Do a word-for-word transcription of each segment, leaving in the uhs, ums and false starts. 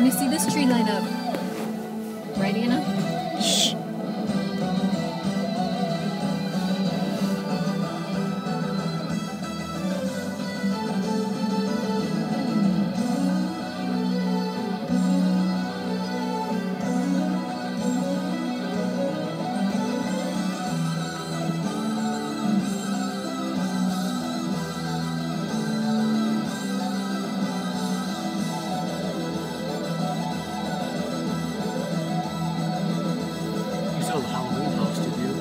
to see this tree light up. Right, Anna? Shh. The Halloween house, did you?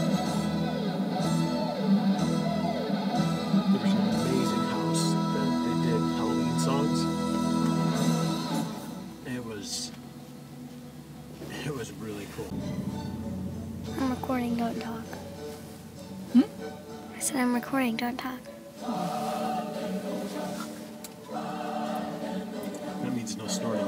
There was an amazing house that they did Halloween songs. It was, it was really cool. I'm recording, don't talk. Hmm? I said I'm recording, don't talk. That means no snoring.